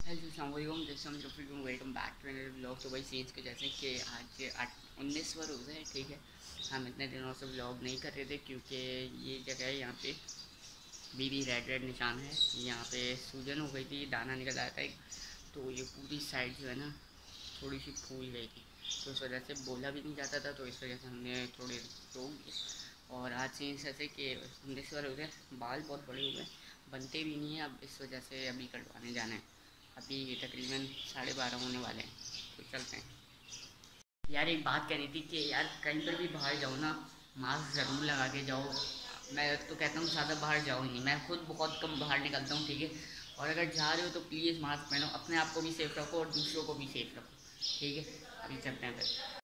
Hello अस्सलाम वालेकुम, welcome back to another vlog. तो भाई सीन्स को जैसे कि आज 19वां रोज़ा है, ठीक है। हम इतने दिनों से व्लॉग नहीं कर रहे थे क्योंकि ये जगह है, यहाँ पे बीबी रेड रेड निशान है। यहाँ पे सूजन हो गई थी, दाना निकल आया था एक, तो ये पूरी साइड जो है ना थोड़ी सी फूल गई थी, तो इस वजह से बोला भी नहीं जाता था, तो इस वजह से हमने थोड़े रोक दिए। और आज सीन्स ऐसे कि 19वां रोज़ा, बाल बहुत बड़े हुए हैं, बनते भी नहीं है अब, इस वजह से अभी कटवाने जाना है। अभी तकरीबन 12:30 होने वाले हैं, तो चलते हैं। यार एक बात कहनी थी कि यार कहीं पर भी बाहर जाओ ना, मास्क ज़रूर लगा के जाओ। मैं तो कहता हूँ ज़्यादा बाहर जाओ ही नहीं, मैं खुद बहुत कम बाहर निकलता हूँ, ठीक है। और अगर जा रहे हो तो प्लीज़ मास्क पहनो, अपने आप को भी सेफ़ रखो और दूसरों को भी सेफ़ रखो, ठीक है। अभी चलते हैं फिर।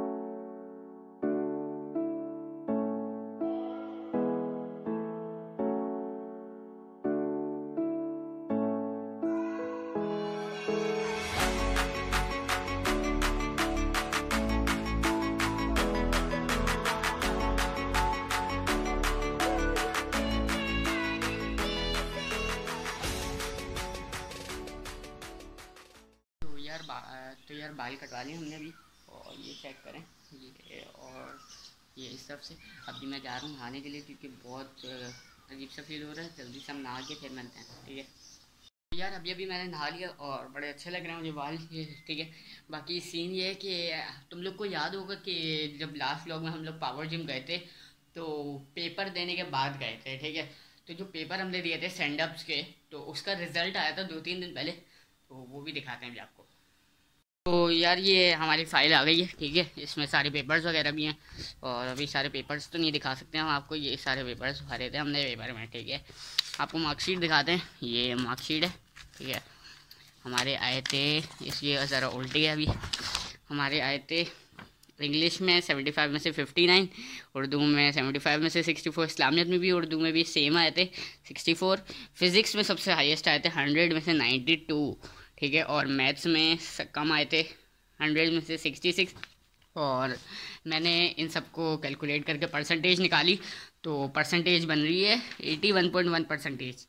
तो यार बाल कटवा लिए हमने अभी, और ये चेक करें, ये और ये इस तरफ से। अभी मैं जा रहा हूँ नहाने के लिए क्योंकि बहुत अजीब सा फील हो रहा है। जल्दी से हम नहा के फिर मिलते हैं, ठीक है। तो यार अभी अभी मैंने नहा लिया और बड़े अच्छे लग रहे हैं मुझे बाल, ये ठीक है। बाकी सीन ये है कि तुम लोग को याद होगा कि जब लास्ट व्लॉग में हम लोग पावर जिम गए थे, तो पेपर देने के बाद गए थे, ठीक है। तो जो पेपर हमने दिए थे सेंड अप्स के, तो उसका रिजल्ट आया था 2-3 दिन पहले, तो वो भी दिखाते हैं अभी आपको। तो यार ये हमारी फ़ाइल आ गई है, ठीक है। इसमें सारे पेपर्स वगैरह भी हैं, और अभी सारे पेपर्स तो नहीं दिखा सकते हम आपको, ये सारे पेपर्स भरे थे हमने पेपर में, ठीक है। आपको मार्कशीट दिखाते हैं, ये मार्कशीट है, ठीक है। हमारे आए थे, इसलिए ज़रा उल्टी है अभी। हमारे आए थे इंग्लिश में 75 में से 59, उर्दू में 75 में से 64, इस्लामियत में भी उर्दू में भी सेम आए थे 64, फिज़िक्स में सबसे हाईएस्ट आए थे 100 में से 92, ठीक है। और मैथ्स में कम आए थे 100 में से 66। और मैंने इन सबको कैलकुलेट करके परसेंटेज निकाली, तो परसेंटेज बन रही है 81.1%।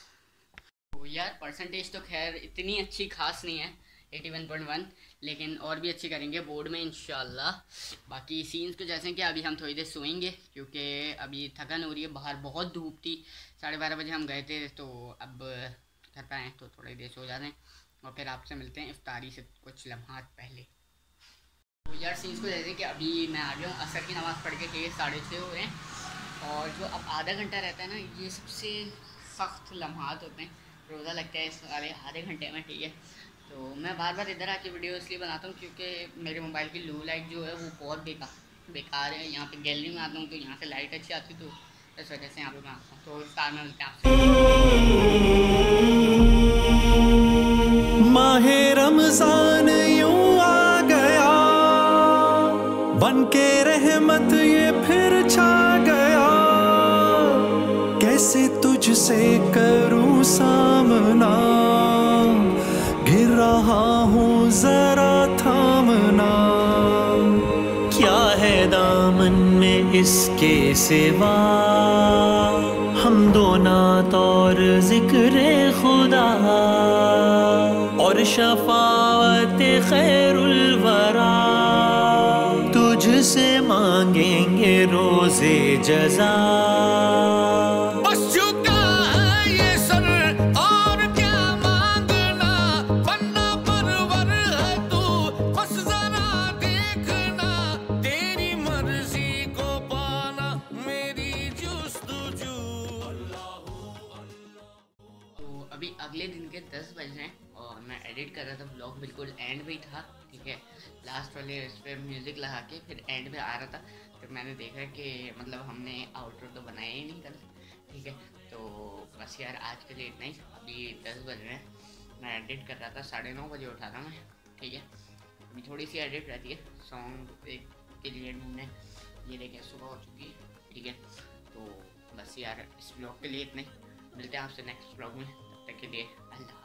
तो यार परसेंटेज तो खैर इतनी अच्छी खास नहीं है, 81.1, लेकिन और भी अच्छी करेंगे बोर्ड में इंशाल्लाह। बाकी सीन्स को जैसे कि अभी हम थोड़ी देर सोएंगे क्योंकि अभी थकन हो रही है, बाहर बहुत धूप थी। 12:30 बजे हम गए थे, तो अब घर पर आए तो थोड़ी देर सो जाते हैं, और फिर आपसे मिलते हैं इफ्तारी से कुछ लम्हात पहले। तो यार सीन्स को जैसे कि अभी मैं आ गया हूँ असर की नमाज़ पढ़ के 6:30 हो रहे हैं। और जो अब आधा घंटा रहता है ना, ये सबसे सख्त लम्हात होते हैं, रोज़ा लगता है इस वाले आधे घंटे में, ठीक है। तो मैं बार बार इधर आके वीडियो इसलिए बनाता हूँ क्योंकि मेरे मोबाइल की लो लाइट जो है वो बहुत बेकार है। यहाँ पे गैलरी में आता हूँ तो यहाँ से लाइट अच्छी आती, तो इस वजह से यहाँ पे मैं आता हूँ। तो इफ्तार में मिलते हैं आपसे। माहे रमजान यूं आ गया, बन के रहमत ये फिर छा गया। कैसे तुझसे करूं सामना, गिर रहा हूँ जरा थामना। क्या है दामन में इसके सिवा, हम दो नात और जिक्र खुदा और शफावत खैरुल वरा। तुझसे मांगेंगे रोज़े जज़ा। बस झुका है ये सर और क्या मांगना, बनना परवर है तू, बस जरा देखना, तेरी मर्जी को पाना मेरी जुस्तजू। तो अभी अगले दिन के 10 बज रहे हैं और मैं एडिट कर रहा था व्लॉग, बिल्कुल एंड पे ही था, ठीक है। लास्ट वाले इस पर म्यूज़िक लगा के फिर एंड पे आ रहा था, फिर मैंने देखा कि मतलब हमने आउटरो तो बनाया ही नहीं कल, ठीक है। तो बस यार आज के लिए इतना ही। अभी 10 बज रहे हैं, मैं एडिट कर रहा था, 9:30 बजे उठा था मैं, ठीक है। अभी थोड़ी सी एडिट रहती है सॉन्ग एक के लिए ढूंढने, ये देखिए सुबह हो चुकी है, ठीक है। तो बस यार इस ब्लॉग के लिए इतना ही, मिलते हैं आपसे नेक्स्ट ब्लॉग में, तब तक के लिए अल्लाह।